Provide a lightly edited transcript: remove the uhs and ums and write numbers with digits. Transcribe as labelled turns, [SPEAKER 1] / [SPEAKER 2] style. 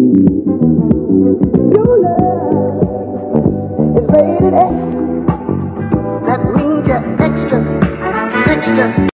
[SPEAKER 1] Your love is rated X. That means you're extra, extra.